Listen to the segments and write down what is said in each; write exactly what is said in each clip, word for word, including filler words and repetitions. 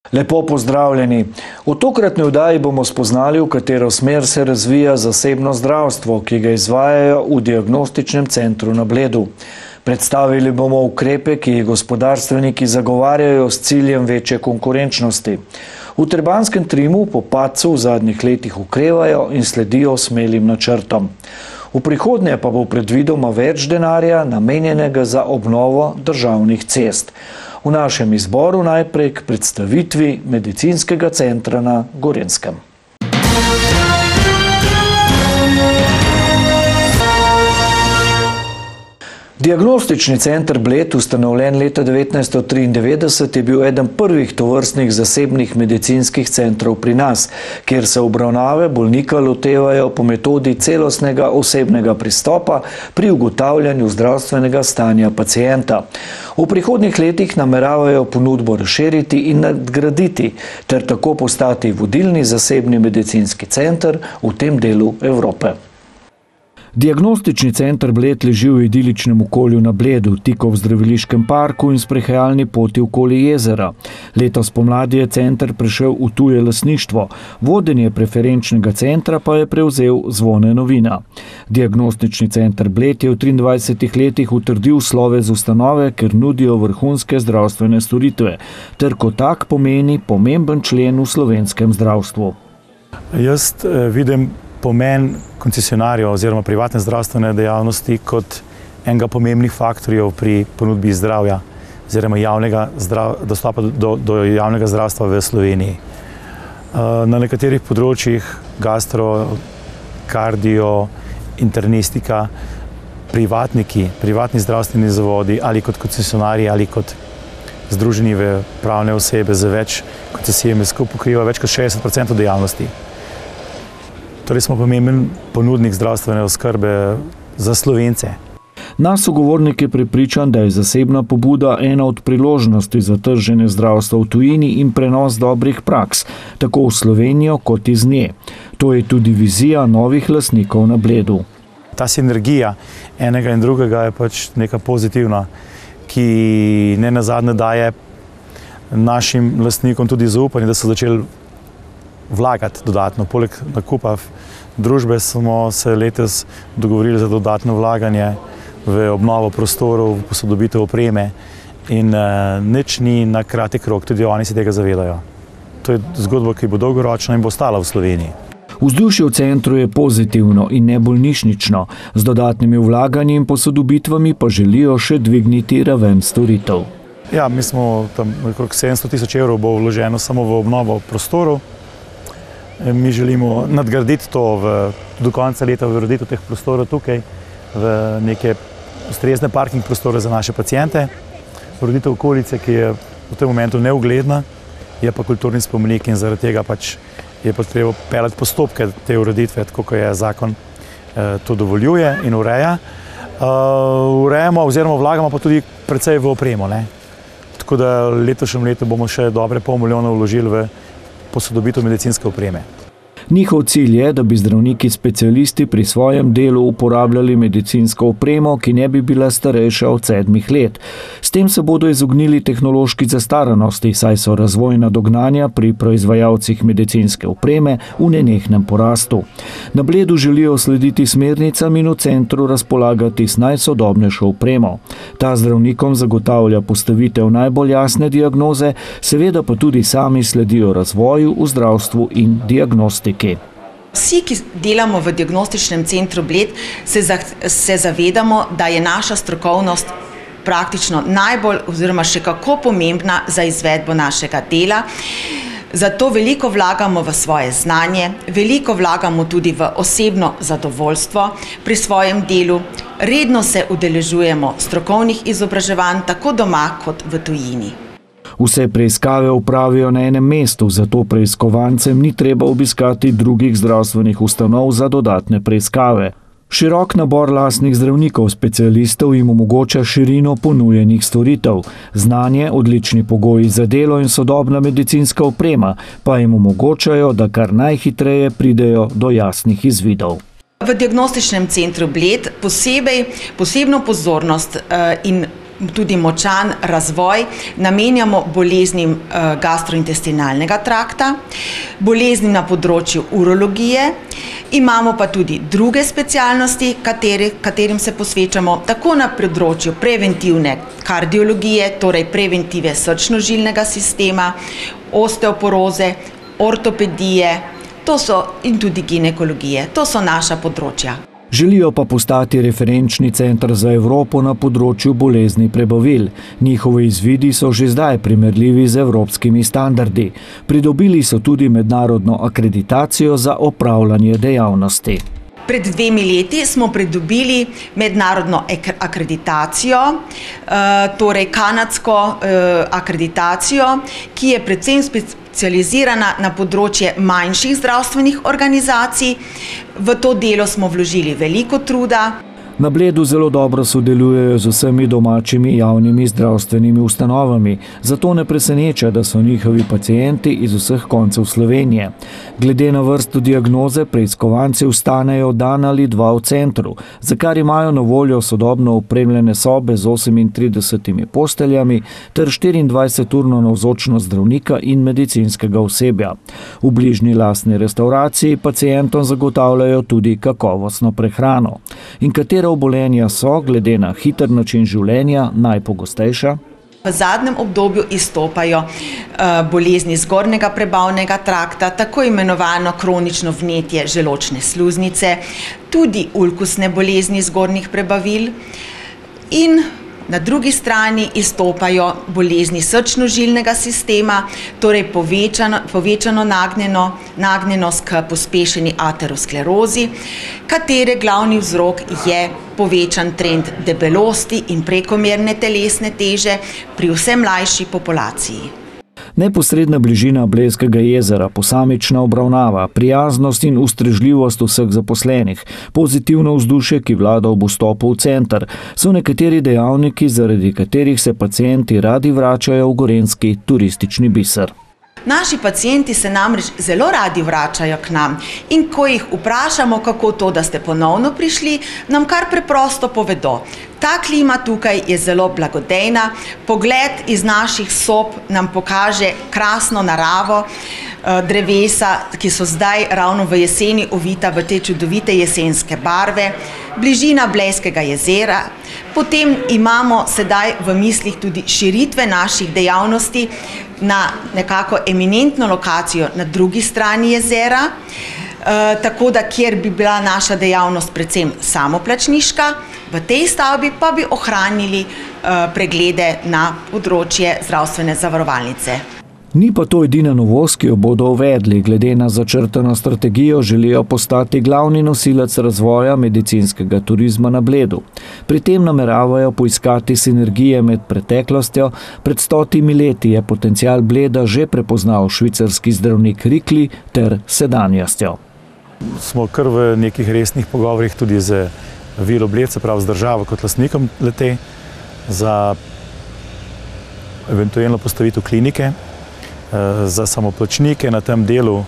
Lepo pozdravljeni. V tokratni oddaji bomo spoznali, v katero smer se razvija zasebno zdravstvo, ki ga izvajajo v diagnostičnem centru na Bledu. Predstavili bomo ukrepe, ki jih gospodarstveniki zagovarjajo s ciljem večje konkurenčnosti. V Trebanjskem Trimu po padcu v zadnjih letih okrevajo in sledijo smelim načrtom. V prihodnje pa bo predvidoma več denarja namenjenega za obnovo državnih cest. V našem izboru najprej k predstavitvi medicinskega centra na Gorenjskem. Diagnostični center Bled, ustanovljen leta devetnajststo triindevetdeset, je bil eden prvih tovrstnih zasebnih medicinskih centrov pri nas, kjer se obravnave bolnika lotevajo po metodi celostnega osebnega pristopa pri ugotavljanju zdravstvenega stanja pacienta. V prihodnjih letih nameravajo ponudbo razširiti in nadgraditi, ter tako postati vodilni zasebni medicinski center v tem delu Evrope. Diagnostični center Bled leži v idiličnem okolju na Bledu, tik ob zdraviliškem parku in sprehajalni poti okoli jezera. Letos pomladi je center prešel v tuje lastništvo, vodenje preferenčnega centra pa je prevzel Zvone Novina. Diagnostični center Bled je v triindvajsetih letih utrdil slovez ustanove, ker nudijo vrhunske zdravstvene storitve, ter kot tak pomeni pomemben člen v slovenskem zdravstvu. Jaz vidim pomen koncesionarjev oziroma privatne zdravstvene dejavnosti kot enega pomembnih faktorjev pri ponudbi zdravja oziroma javnega zdrav, dostopa do, do javnega zdravstva v Sloveniji. Na nekaterih področjih gastro, kardio, internistika, privatniki, privatni zdravstveni zavodi ali kot koncesionarji ali kot združeni v pravne osebe z več koncesijami skupaj pokriva več kot šestdeset procentov dejavnosti. Torej smo pomemben ponudnik zdravstvene oskrbe za Slovence. Naš sogovornik je prepričan, da je zasebna pobuda ena od priložnosti za trženje zdravstva v tujini in prenos dobrih praks, tako v Slovenijo kot iz nje. To je tudi vizija novih lastnikov na Bledu. Ta sinergija enega in drugega je pač neka pozitivna, ki ne nazadnje daje našim lastnikom tudi zaupanje, da so začeli vlagati dodatno. Poleg nakupa družbe smo se letos dogovorili za dodatno vlaganje v obnovo prostorov, v posodobitev opreme in uh, nič ni na kratek rok, tudi oni se tega zavedajo. To je zgodba, ki bo dolgoročna in bo ostala v Sloveniji. Vzdušje v centru je pozitivno in ne bolnišnično, z dodatnimi vlaganji in posodobitvami pa želijo še dvigniti raven storitev. Ja, mi smo tam okrog sedemsto tisoč evrov bo vloženo samo v obnovo prostorov. Mi želimo nadgraditi to v, do konca leta, v ureditev teh prostorov tukaj, v neke ustrezne parking prostore za naše paciente. Ureditev okolice, ki je v tem momentu neugledna, je pa kulturni spomenik in zaradi tega pač je potrebno peljati postopke te ureditve, tako kot je zakon eh, to dovoljuje in ureja. Uh, urejamo oziroma vlagamo pa tudi precej v opremo, ne? Tako da letošnjem letu bomo še dobre pol milijona vložili v posodobitev medicinske opreme. Njihov cilj je, da bi zdravniki specialisti pri svojem delu uporabljali medicinsko opremo, ki ne bi bila starejša od sedmih let. S tem se bodo izognili tehnološki zastaranosti, saj so razvojna dognanja pri proizvajalcih medicinske opreme v nenehnem porastu. Na Bledu želijo slediti smernicam in v centru razpolagati s najsodobnejšo opremo. Ta zdravnikom zagotavlja postavitev najbolj jasne diagnoze, seveda pa tudi sami sledijo razvoju v zdravstvu in diagnostiki. Vsi, ki delamo v diagnostičnem centru Bled, se, za, se zavedamo, da je naša strokovnost praktično najbolj oziroma še kako pomembna za izvedbo našega dela. Zato veliko vlagamo v svoje znanje, veliko vlagamo tudi v osebno zadovoljstvo pri svojem delu. Redno se udeležujemo strokovnih izobraževanj tako doma kot v tujini. Vse preiskave opravijo na enem mestu, zato preiskovancem ni treba obiskati drugih zdravstvenih ustanov za dodatne preiskave. Širok nabor lastnih zdravnikov, specialistov jim omogoča širino ponujenih storitev. Znanje, odlični pogoji za delo in sodobna medicinska oprema pa jim omogočajo, da kar najhitreje pridejo do jasnih izvidov. V diagnostičnem centru Bled posebej, posebno pozornost in tudi močan razvoj namenjamo boleznim gastrointestinalnega trakta, boleznim na področju urologije, imamo pa tudi druge specialnosti, kateri, katerim se posvečamo, tako na področju preventivne kardiologije, torej preventive srčno-žilnega sistema, osteoporoze, ortopedije, to so in tudi ginekologije, to so naša področja. Želijo pa postati referenčni center za Evropo na področju bolezni prebavil. Njihovi izvidi so že zdaj primerljivi z evropskimi standardi. Pridobili so tudi mednarodno akreditacijo za opravljanje dejavnosti. Pred dvemi leti smo pridobili mednarodno akreditacijo, torej kanadsko akreditacijo, ki je predvsem specializirana na področje manjših zdravstvenih organizacij. V to delo smo vložili veliko truda. Na Bledu zelo dobro sodelujejo z vsemi domačimi javnimi zdravstvenimi ustanovami, zato ne preseneča, da so njihovi pacienti iz vseh koncev Slovenije. Glede na vrsto diagnoze preiskovanci vstanejo dan ali dva v centru, za kar imajo na voljo sodobno opremljene sobe z osemintridesetimi posteljami ter štiriindvajseturno navzočnost zdravnika in medicinskega osebja. V bližnji lastni restavraciji pacientom zagotavljajo tudi kakovostno prehrano. In katera obolenja so, glede na hiter način življenja, najpogostejša? V zadnjem obdobju izstopajo bolezni zgornjega prebavnega trakta, tako imenovano kronično vnetje želodčne sluznice, tudi ulkusne bolezni zgornjih prebavil in na drugi strani izstopajo bolezni srčno-žilnega sistema, torej povečano, povečano nagnjeno, nagnjenost k pospešeni aterosklerozi, katere glavni vzrok je povečan trend debelosti in prekomerne telesne teže pri vse mlajši populaciji. Neposredna bližina Blejskega jezera, posamična obravnava, prijaznost in ustrežljivost vseh zaposlenih, pozitivno vzdušje, ki vlada ob vstopu v center, so nekateri dejavniki, zaradi katerih se pacienti radi vračajo v gorenjski turistični biser. Naši pacienti se namreč zelo radi vračajo k nam in ko jih vprašamo, kako to, da ste ponovno prišli, nam kar preprosto povedo. Ta klima tukaj je zelo blagodejna, pogled iz naših sob nam pokaže krasno naravo, drevesa, ki so zdaj ravno v jeseni ovita v te čudovite jesenske barve, bližina Blejskega jezera, potem imamo sedaj v mislih tudi širitve naših dejavnosti na nekako eminentno lokacijo na drugi strani jezera, tako da kjer bi bila naša dejavnost predvsem samoplačniška, v tej stavbi pa bi ohranili preglede na področje zdravstvene zavarovalnice. Ni pa to edina novost, ki jo bodo uvedli. Glede na začrtano strategijo želijo postati glavni nosilec razvoja medicinskega turizma na Bledu. Pri tem nameravajo poiskati sinergije med preteklostjo. Pred stotimi leti je potencial Bleda že prepoznal švicarski zdravnik Rikli ter sedanjostjo. Smo kar v nekih resnih pogovorih tudi z Vilo Bled, se pravi z državo kot lastnikom le-te, za eventualno postavitev klinike za samoplačnike na tem delu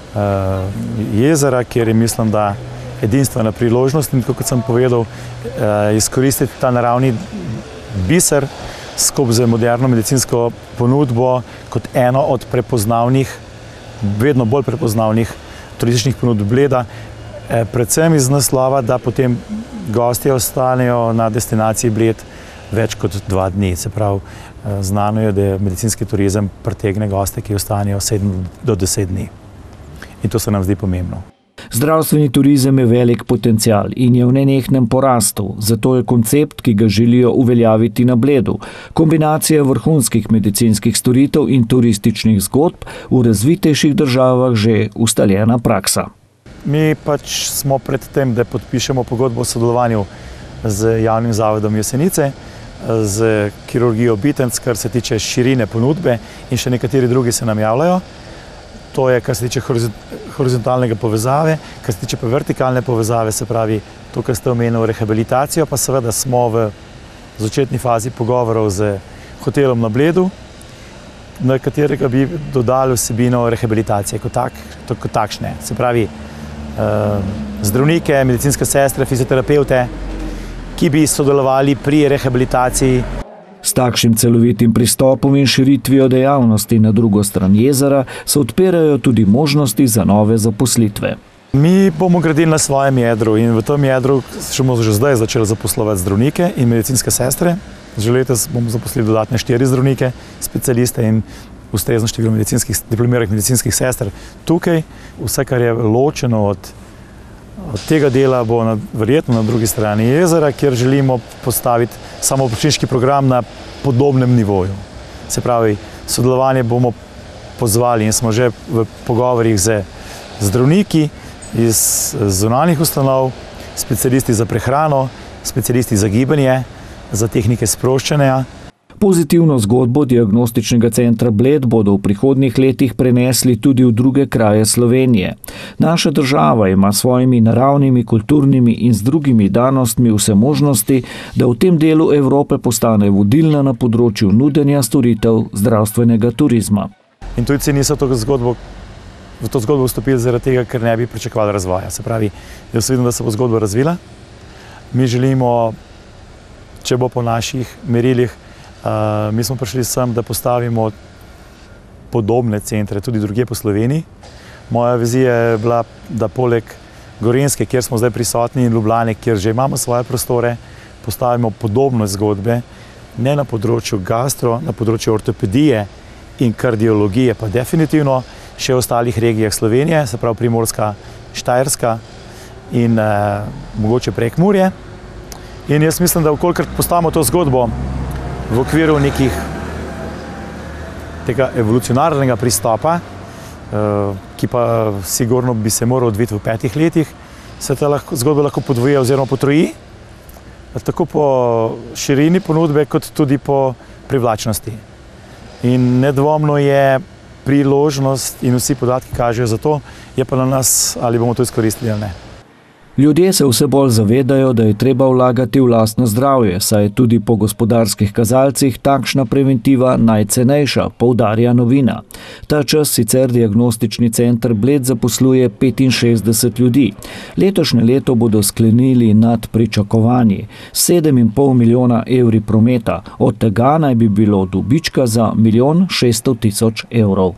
jezera, kjer je, mislim, da edinstvena priložnost in, kot sem povedal, izkoristiti ta naravni biser skupaj z moderno medicinsko ponudbo kot eno od prepoznavnih, vedno bolj prepoznavnih turističnih ponudb Bleda, predvsem iz naslova, da potem gostje ostanejo na destinaciji Bled več kot dva dni. Se pravi, znano je, da medicinski turizem pritegne goste, ki ostanejo sedem do deset dni. In to se nam zdi pomembno. Zdravstveni turizem je velik potencial in je v nenehnem porastu, zato je koncept, ki ga želijo uveljaviti na Bledu, kombinacija vrhunskih medicinskih storitev in turističnih zgodb v razvitejših državah že ustaljena praksa. Mi pač smo pred tem, da podpišemo pogodbo o sodelovanju z javnim zavodom Jesenice, z kirurgijo Bitenc, kar se tiče širine ponudbe, in še nekateri drugi se nam javljajo. To je, kar se tiče horizontalnega povezave, kar se tiče pa vertikalne povezave, se pravi, to, kar ste omenili, rehabilitacijo, pa seveda smo v začetni fazi pogovorov z hotelom na Bledu, na katerega bi dodali vsebino rehabilitacije kot, tak, kot takšne. Se pravi, zdravnike, medicinske sestre, fizioterapeute, ki bi sodelovali pri rehabilitaciji S takšnim celovitim pristopom in širitvijo dejavnosti na drugo stran jezera se odpirajo tudi možnosti za nove zaposlitve. Mi bomo gradili na svojem jedru in v tem jedru bomo že zdaj začeli zaposlovati zdravnike in medicinske sestre. Že letos bomo zaposlili dodatne štiri zdravnike, specialiste in ustrezno število medicinskih, diplomiranih medicinskih sester tukaj. Vse, kar je ločeno od, od tega dela, bo na, verjetno na drugi strani jezera, kjer želimo postaviti samopočniški program na podobnem nivoju. Se pravi, sodelovanje bomo pozvali in smo že v pogovorih z zdravniki iz zunanjih ustanov, specialisti za prehrano, specialisti za gibanje, za tehnike sproščanja. Pozitivno zgodbo diagnostičnega centra Bled bodo v prihodnjih letih prenesli tudi v druge kraje Slovenije. Naša država ima svojimi naravnimi, kulturnimi in z drugimi danostmi vse možnosti, da v tem delu Evrope postane vodilna na področju nudenja storitev zdravstvenega turizma. In tujci niso to zgodbo, v to zgodbo vstopili zaradi tega, ker ne bi pričakovali razvoja. Se pravi, jaz vidim, da se bo zgodba razvila. Mi želimo, če bo po naših merilih, Uh, mi smo prišli sem, da postavimo podobne centre tudi drugje po Sloveniji. Moja vizija je bila, da poleg Gorenjske, kjer smo zdaj prisotni, in Ljubljane, kjer že imamo svoje prostore, postavimo podobne zgodbe, ne na področju gastro, na področju ortopedije in kardiologije, pa definitivno še v ostalih regijah Slovenije, se pravi Primorska, Štajerska in uh, mogoče Prekmurje. In jaz mislim, da vkolikor postavimo to zgodbo v okviru nekih tega evolucionarnega pristopa, ki pa sigurno bi se moral odviti v petih letih, se ta lahko, zgodba lahko podvoji oziroma potroji, tako po širini ponudbe, kot tudi po privlačnosti. In nedvomno je priložnost in vsi podatki kažejo za to, je pa na nas, ali bomo to izkoristili ali ne. Ljudje se vse bolj zavedajo, da je treba vlagati v lastno zdravje, saj je tudi po gospodarskih kazalcih takšna preventiva najcenejša, poudarja Novina. Ta čas sicer diagnostični center Bled zaposluje petinšestdeset ljudi. Letošnje leto bodo sklenili nad pričakovanji, sedem in pol milijona evri prometa, od tega naj bi bilo dobička za milijon šeststo tisoč evrov.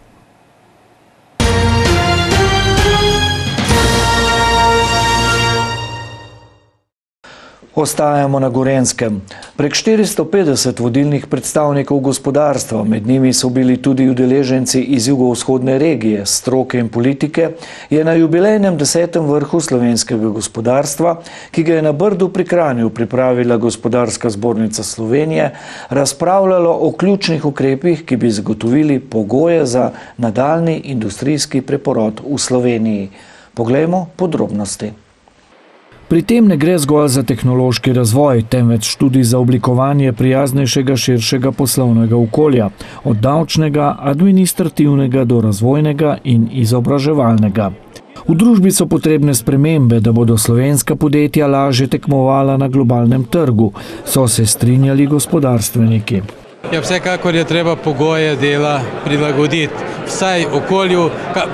Ostajamo na Gorenjskem. Prek štiristo petdeset vodilnih predstavnikov gospodarstva, med njimi so bili tudi udeleženci iz jugovzhodne regije, stroke in politike, je na jubilejnem desetem vrhu slovenskega gospodarstva, ki ga je na Brdu pri Kranju pripravila Gospodarska zbornica Slovenije, razpravljalo o ključnih ukrepih, ki bi zagotovili pogoje za nadaljnji industrijski preporod v Sloveniji. Poglejmo podrobnosti. Pri tem ne gre zgolj za tehnološki razvoj, temveč tudi za oblikovanje prijaznejšega, širšega poslovnega okolja, od davčnega, administrativnega do razvojnega in izobraževalnega. V družbi so potrebne spremembe, da bodo slovenska podjetja lažje tekmovala na globalnem trgu, so se strinjali gospodarstveniki. Ja, vsekakor je treba pogoje dela prilagoditi, vsaj okolju,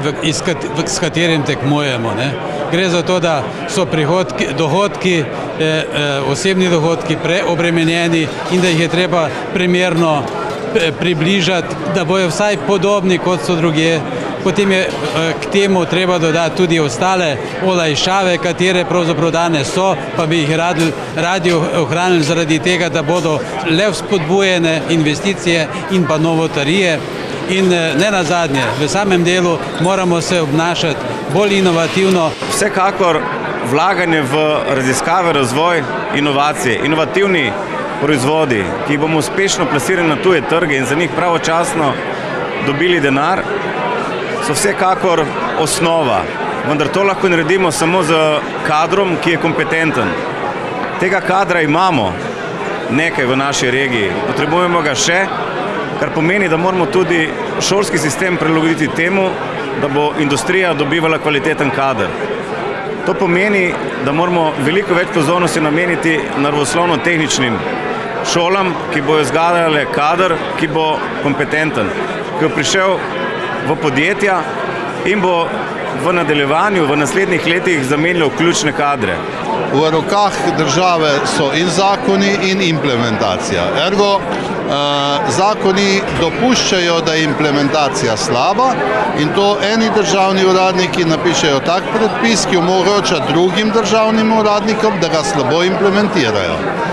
s katerim tekmujemo. Ne? Gre za to, da so prihodki, dohodki, eh, osebni dohodki preobremenjeni in da jih je treba primerno približati, da bojo vsaj podobni, kot so drugje. Potem je k temu treba dodati tudi ostale olajšave, katere pravzaprav danes so, pa bi jih radi, radi ohranili zaradi tega, da bodo le vzpodbujene investicije in pa novotarije. In ne nazadnje, v samem delu moramo se obnašati bolj inovativno. Vsekakor vlaganje v raziskave, razvoj, inovacije, inovativni proizvodi, ki jih bomo uspešno plasirali na tuje trge in za njih pravočasno dobili denar, so vsekakor osnova. Vendar to lahko naredimo samo z kadrom, ki je kompetenten. Tega kadra imamo nekaj v naši regiji, potrebujemo ga še, kar pomeni, da moramo tudi šolski sistem prilagoditi temu, da bo industrija dobivala kvaliteten kader. To pomeni, da moramo veliko več pozornosti nameniti naravoslovno-tehničnim šolam, ki bojo vzgajale kader, ki bo kompetenten, ki bo prišel v podjetja in bo v nadaljevanju, v naslednjih letih zamenjalo ključne kadre. V rokah države so in zakoni in implementacija. Ergo, eh, zakoni dopuščajo, da je implementacija slaba in to eni državni uradniki napišejo tak predpis, ki omogoča drugim državnim uradnikom, da ga slabo implementirajo.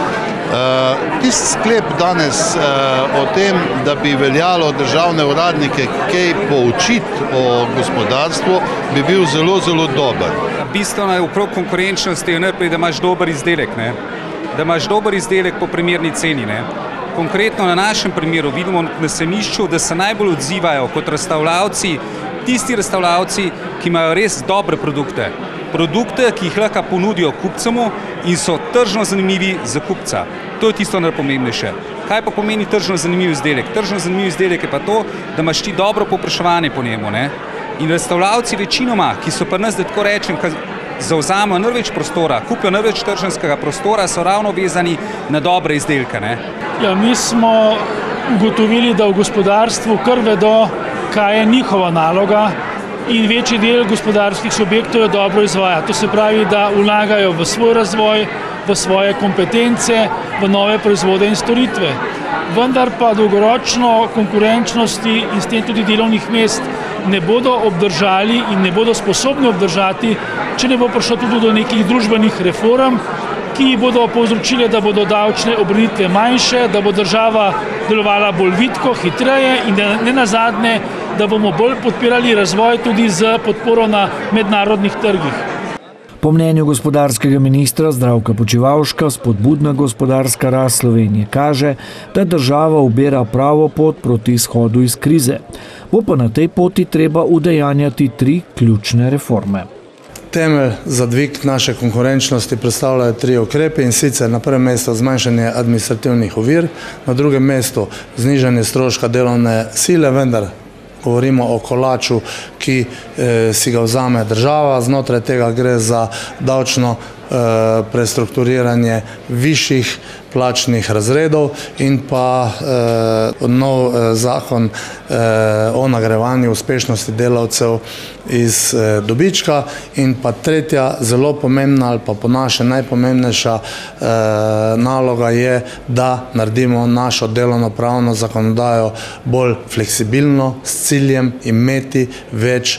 Uh, Tisti sklep danes uh, o tem, da bi veljalo državne uradnike kaj poučiti o gospodarstvu, bi bil zelo, zelo dober. Bistveno je okrog konkurenčnosti je najprej, da imaš dober izdelek, ne? Da imaš dober izdelek po primerni ceni. Ne? Konkretno na našem primeru vidimo na semišču, da se najbolj odzivajo kot razstavljavci, tisti razstavljavci, ki imajo res dobre produkte. Produkte, ki jih lahko ponudijo kupcemu in so tržno zanimivi za kupca. To je tisto najpomembnejše. Kaj pa pomeni tržno zanimiv izdelek? Tržno zanimiv izdelek je pa to, da imaš ti dobro povpraševanje po njemu. Ne? In razstavljavci večinoma, ki so pa nas, da tako rečem, ki zavzamajo največ prostora, kupijo največ tržanskega prostora, so ravno vezani na dobre izdelke. Ne? Ja, mi smo ugotovili, da v gospodarstvu kar vedo, kaj je njihova naloga, in večji del gospodarskih subjektov jo dobro izvaja. To se pravi, da vlagajo v svoj razvoj, v svoje kompetence, v nove proizvode in storitve. Vendar pa dolgoročno konkurenčnosti in s tem tudi delovnih mest ne bodo obdržali in ne bodo sposobni obdržati, če ne bo prišlo tudi do nekih družbenih reform, ki bodo povzročile, da bodo davčne obremenitve manjše, da bo država delovala bolj vitko, hitreje in da ne nazadnje, da bomo bolj podpirali razvoj tudi z podporo na mednarodnih trgih. Po mnenju gospodarskega ministra Zdravka Počivalška, spodbudna gospodarska rast Slovenije kaže, da država ubira pravo pot proti izhodu iz krize. Bo pa na tej poti treba udejanjati tri ključne reforme. Temelj za dvig naše konkurenčnosti predstavljajo tri ukrepe, in sicer na prvem mestu zmanjšanje administrativnih ovir, na drugem mestu znižanje stroška delovne sile, vendar govorimo o kolaču, ki eh, si ga vzame država, znotraj tega gre za davčno eh, prestrukturiranje višjih plačnih razredov in pa eh, nov eh, zakon eh, o nagrajevanju uspešnosti delavcev iz eh, dobička in pa tretja zelo pomembna ali pa po naše najpomembnejša eh, naloga je, da naredimo našo delovnopravno zakonodajo bolj fleksibilno s ciljem imeti več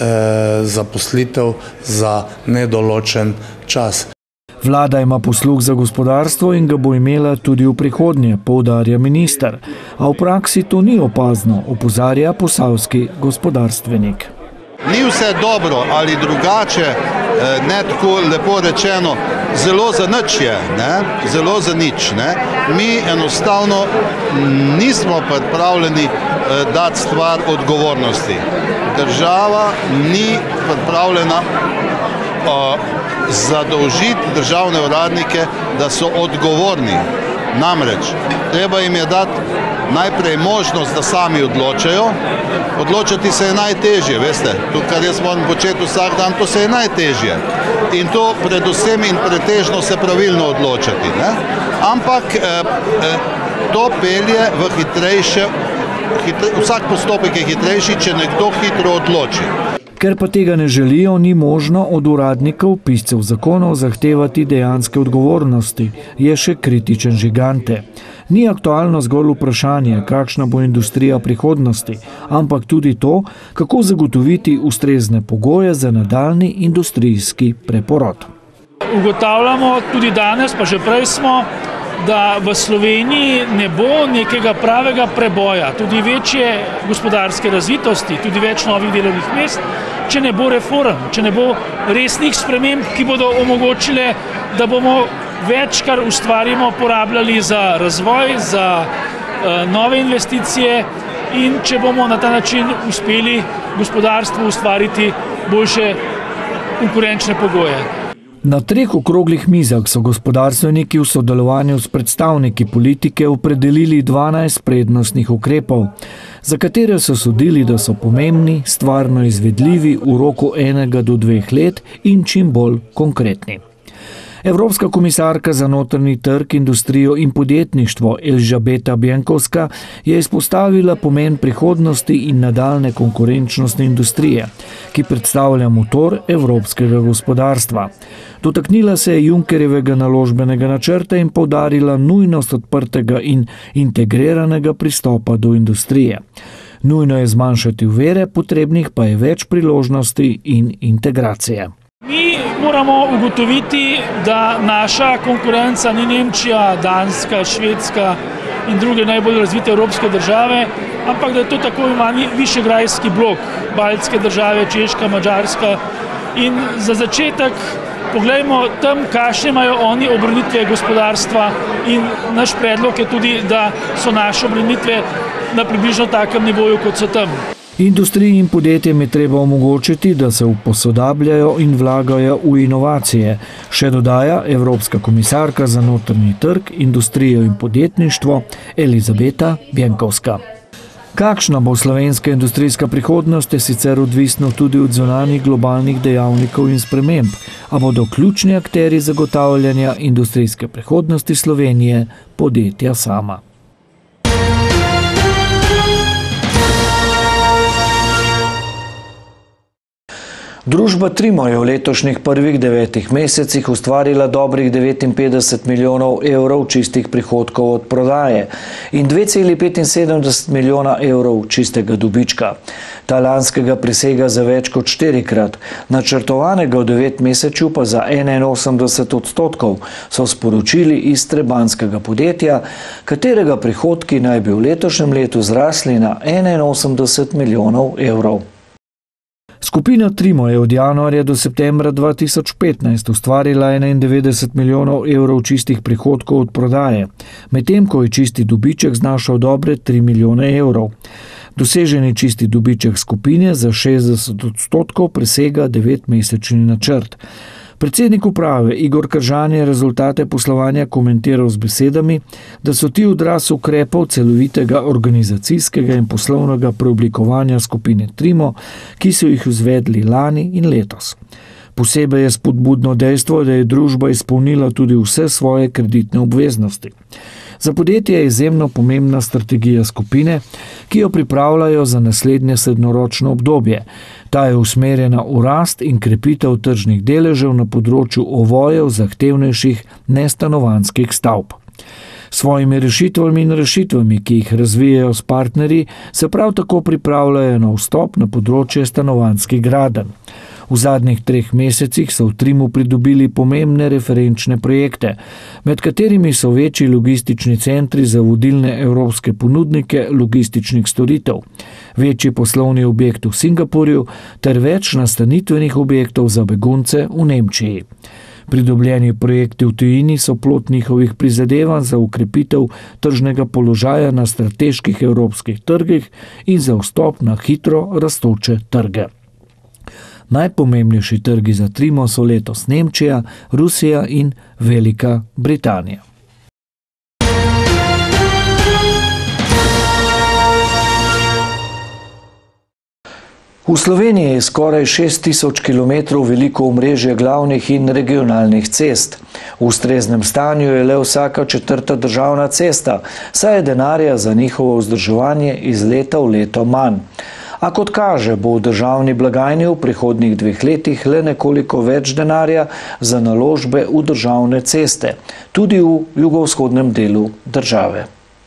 eh, zaposlitev za nedoločen čas. Vlada ima posluh za gospodarstvo in ga bo imela tudi v prihodnje, poudarja minister. A v praksi to ni opazno, opozarja posavski gospodarstvenik. Ni vse dobro ali drugače, ne tako lepo rečeno, zelo za nič je, ne? Zelo za nič. Ne? Mi enostavno nismo pripravljeni dati stvar odgovornosti. Država ni pripravljena zadolžiti državne uradnike, da so odgovorni. Namreč, treba jim je dati najprej možnost, da sami odločajo. Odločati se je najtežje, veste. To, kar jaz moram početi vsak dan, to se je najtežje. In to predvsem in pretežno se pravilno odločati. Ne? Ampak eh, eh, to pelje v hitrejše, hitre, vsak postopek je hitrejši, če nekdo hitro odloči. Ker pa tega ne želijo, ni možno od uradnikov, piscev zakonov zahtevati dejanske odgovornosti, je še kritičen Žigante. Ni aktualno zgolj vprašanje, kakšna bo industrija prihodnosti, ampak tudi to, kako zagotoviti ustrezne pogoje za nadaljnji industrijski preporod. Ugotavljamo tudi danes, pa že prej smo, da v Sloveniji ne bo nekega pravega preboja, tudi večje gospodarske razvitosti, tudi več novih delovnih mest, če ne bo reform, če ne bo resnih sprememb, ki bodo omogočile, da bomo več, kar ustvarimo, porabljali za razvoj, za uh, nove investicije in če bomo na ta način uspeli gospodarstvu ustvariti boljše konkurenčne pogoje. Na treh okroglih mizah so gospodarstveniki v sodelovanju s predstavniki politike opredelili dvanajst prednostnih ukrepov, za katere so sodili, da so pomembni, stvarno izvedljivi v roku enega do dveh let in čim bolj konkretni. Evropska komisarka za notranji trg, industrijo in podjetništvo Elžbieta Bjenkovska je izpostavila pomen prihodnosti in nadaljne konkurenčnosti industrije, ki predstavlja motor evropskega gospodarstva. Dotaknila se je Junckerjevega naložbenega načrta in poudarila nujnost odprtega in integriranega pristopa do industrije. Nujno je zmanjšati ovire, potrebnih pa je več priložnosti in integracije. Mi moramo ugotoviti, da naša konkurenca ni Nemčija, Danska, Švedska in druge najbolj razvite evropske države, ampak da je to tako imenovani višegrajski blok, baltske države, Češka, Madžarska. In za začetek poglejmo tam, kakšne imajo oni obremenitve gospodarstva, in naš predlog je tudi, da so naše obremenitve na približno takem nivoju, kot so tam. Industriji in podjetjem je treba omogočiti, da se uposodabljajo in vlagajo v inovacije, še dodaja Evropska komisarka za notranji trg, industrijo in podjetništvo Elžbieta Bjenkovska. Kakšna bo slovenska industrijska prihodnost, je sicer odvisno tudi od zunanjih globalnih dejavnikov in sprememb, a bodo ključni akterji zagotavljanja industrijske prihodnosti Slovenije podjetja sama. Družba Trimo je v letošnjih prvih devetih mesecih ustvarila dobrih devetinpetdeset milijonov evrov čistih prihodkov od prodaje in dve celi petinsedemdeset milijona evrov čistega dobička. Ta lanskega presega za več kot štirikrat, načrtovanega v devetmesečju pa za enainosemdeset odstotkov, so sporočili iz trebanjskega podjetja, katerega prihodki naj bi v letošnjem letu zrasli na enainosemdeset milijonov evrov. Skupina Trimo je od januarja do septembra dva tisoč petnajst ustvarila enaindevetdeset milijonov evrov čistih prihodkov od prodaje, medtem ko je čisti dobiček znašal dobre tri milijone evrov. Doseženi čisti dobiček skupine za šestdeset odstotkov presega devetmesečni načrt. Predsednik uprave Igor Kržan je rezultate poslovanja komentiral z besedami, da so ti odraz ukrepov celovitega organizacijskega in poslovnega preoblikovanja skupine Trimo, ki so jih izvedli lani in letos. Posebej je spodbudno dejstvo, da je družba izpolnila tudi vse svoje kreditne obveznosti. Za podjetje je izjemno pomembna strategija skupine, ki jo pripravljajo za naslednje srednjeročno obdobje. Ta je usmerjena v rast in krepitev tržnih deležev na področju ovojev zahtevnejših nestanovanjskih stavb. Svojimi rešitvami in rešitvami, ki jih razvijajo s partnerji, se prav tako pripravljajo na vstop na področje stanovanjskih gradenj. V zadnjih treh mesecih so v Trimu pridobili pomembne referenčne projekte, med katerimi so večji logistični centri za vodilne evropske ponudnike logističnih storitev, večji poslovni objekt v Singapurju ter več nastanitvenih objektov za begunce v Nemčiji. Pridobljeni projekti v tujini so plod njihovih prizadevanj za ukrepitev tržnega položaja na strateških evropskih trgih in za vstop na hitro rastoče trge. Najpomembnejši trgi za Trimo so letos Nemčija, Rusija in Velika Britanija. V Sloveniji je skoraj šest tisoč kilometrov veliko omrežje glavnih in regionalnih cest. V ustreznem stanju je le vsaka četrta državna cesta, saj je denarja za njihovo vzdrževanje iz leta v leto manj. A kot kaže, bo v državni blagajni v prihodnjih dveh letih le nekoliko več denarja za naložbe v državne ceste, tudi v jugovzhodnem delu države.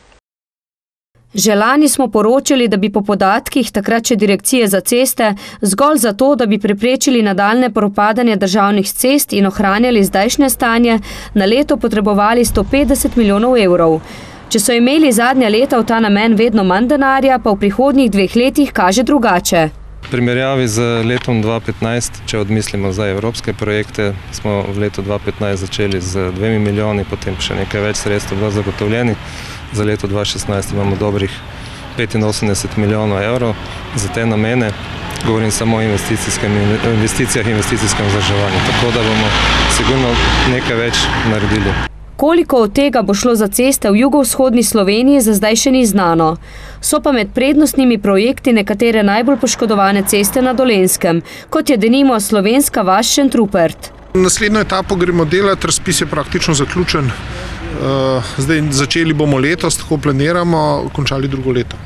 Že lani smo poročali, da bi po podatkih takrat še Direkcije za ceste zgolj zato, da bi preprečili nadaljnje propadanje državnih cest in ohranjali zdajšnje stanje, na leto potrebovali sto petdeset milijonov evrov. Če so imeli zadnja leta v ta namen vedno manj denarja, pa v prihodnjih dveh letih kaže drugače. V primerjavi z letom dva tisoč petnajst, če odmislimo zdaj evropske projekte, smo v letu dva tisoč petnajst začeli z dvemi milijoni, potem še nekaj več sredstev bilo zagotovljeni. Za leto dva tisoč šestnajst imamo dobrih petinosemdeset milijonov evrov za te namene. Govorim samo o investicijah in investicijskem vzdrževanju, tako da bomo sigurno nekaj več naredili. Koliko od tega bo šlo za ceste v jugovzhodni Sloveniji, za zdaj še ni znano. So pa med prednostnimi projekti nekatere najbolj poškodovane ceste na Dolenjskem, kot je denimo slovenska vas Šentrupert. Naslednjo etapo gremo delati, razpis je praktično zaključen. Zdaj začeli bomo letos, tako planiramo, končali drugo leto.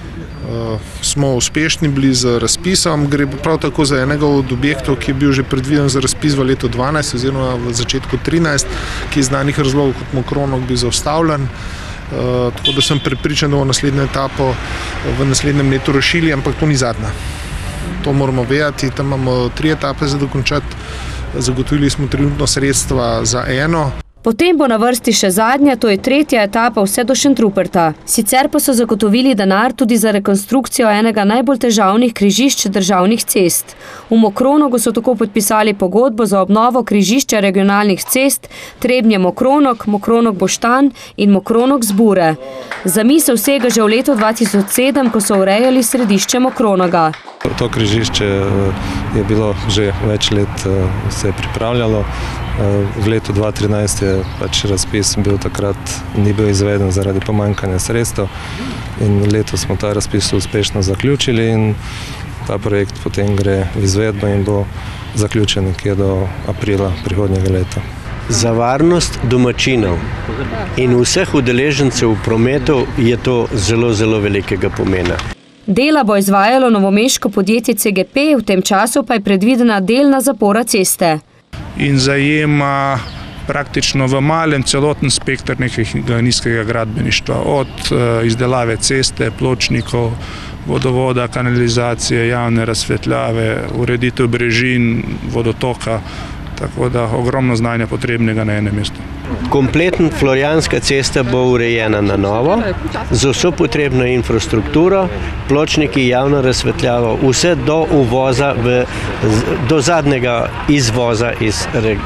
Smo uspešni bili z razpisom, gre prav tako za enega od objektov, ki je bil že predviden za razpis v letu dvanajst oziroma v začetku trinajst, ki je iz znanih razlogov kot Mokronog bil zaustavljen. Tako da sem prepričan, da bomo naslednjo etapo v naslednjem letu rešili, ampak to ni zadnja. To moramo vedeti, tam imamo tri etape za dokončati, zagotovili smo trenutno sredstva za eno. Potem bo na vrsti še zadnja, to je tretja etapa vse do Šentruperta. Sicer pa so zagotovili denar tudi za rekonstrukcijo enega najbolj težavnih križišč državnih cest. V Mokronogu so tako podpisali pogodbo za obnovo križišča regionalnih cest Trebnje-Mokronog, Mokronog-Boštanj in Mokronog-Zbure. Zamisel vsega že v letu dva tisoč sedem, ko so urejali središče Mokronoga. To križišče je bilo že več let se pripravljalo. V letu dva tisoč trinajst je pač razpis bil takrat, ni bil izveden zaradi pomanjkanja sredstev in letos smo ta razpis uspešno zaključili in ta projekt potem gre v izvedbo in bo zaključen nekje do aprila prihodnjega leta. Za varnost domačinov in vseh udeležencev v prometu je to zelo, zelo velikega pomena. Dela bo izvajalo novomeško podjetje C G P, v tem času pa je predvidena delna zapora ceste. In zajema praktično v malem celoten spektr nekega nizkega gradbeništva, od izdelave ceste, pločnikov, vodovoda, kanalizacije, javne razsvetljave, ureditev brežin, vodotoka, tako da ogromno znanja potrebnega na enem mestu. Kompletna Florjanska cesta bo urejena na novo, z vso potrebno infrastrukturo, pločniki, javno razsvetljavo, vse do uvoza, v, do zadnjega izvoza iz,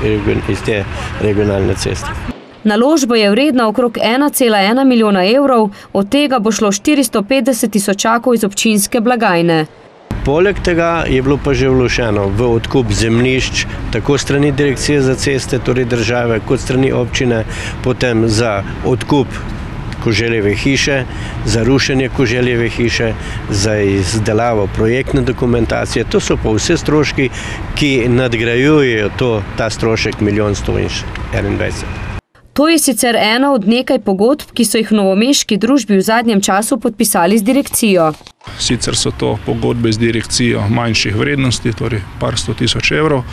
iz te regionalne ceste. Naložba je vredna okrog ena cela ena milijona evrov, od tega bo šlo štiristo petdeset tisočakov iz občinske blagajne. Poleg tega je bilo pa že vloženo v odkup zemljišč, tako strani direkcije za ceste, torej države, kot strani občine, potem za odkup Koželjeve hiše, za rušenje Koželjeve hiše, za izdelavo projektne dokumentacije. To so pa vse stroški, ki nadgrajujejo to, ta strošek milijon sto enaindvajset. To je sicer ena od nekaj pogodb, ki so jih v novomeški družbi v zadnjem času podpisali z direkcijo. Sicer so to pogodbe z direkcijo manjših vrednosti, torej par sto tisoč evrov.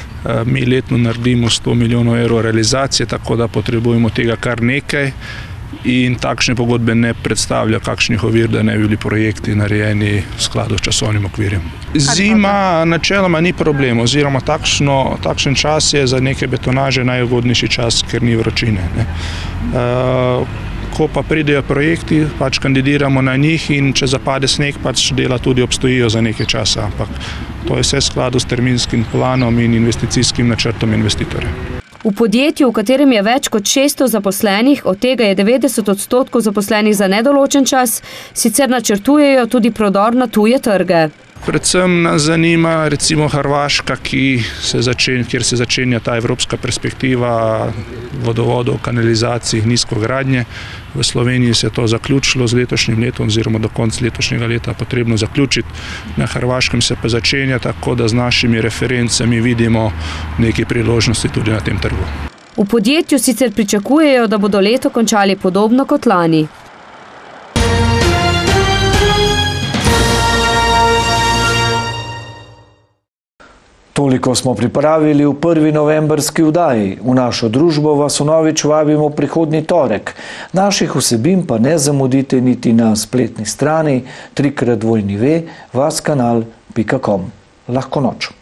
Mi letno naredimo sto milijonov evrov realizacije, tako da potrebujemo tega kar nekaj in takšne pogodbe ne predstavlja kakšnih ovir, da ne bi bili projekti narejeni v skladu s časovnim okvirjem. Zima načeloma ni problem, oziroma takšno, takšen čas je za neke betonaže najugodnejši čas, ker ni vročine. Ne. Ko pa pridejo projekti, pač kandidiramo na njih in če zapade sneg, pač dela tudi obstojijo za nekaj časa, ampak to je vse v skladu s terminskim planom in investicijskim načrtom investitorja. V podjetju, v katerem je več kot šeststo zaposlenih, od tega je devetdeset odstotkov zaposlenih za nedoločen čas, sicer načrtujejo tudi prodor na tuje trge. Predvsem nas zanima recimo Hrvaška, ki se začenja, kjer se začenja ta evropska perspektiva vodovodov, kanalizacij, nizkogradnje. V Sloveniji se je to zaključilo z letošnjim letom oziroma do konca letošnjega leta potrebno zaključiti. Na Hrvaškem se pa začenja, tako da z našimi referencami vidimo neke priložnosti tudi na tem trgu. V podjetju sicer pričakujejo, da bodo leto končali podobno kot lani. Toliko smo pripravili v prvi novembrski vdaji. V našo družbo vas vnovič vabimo prihodnji torek. Naših vsebin pa ne zamudite niti na spletni strani trikrat dvojni ve, vaskanal pika com. Lahko noč.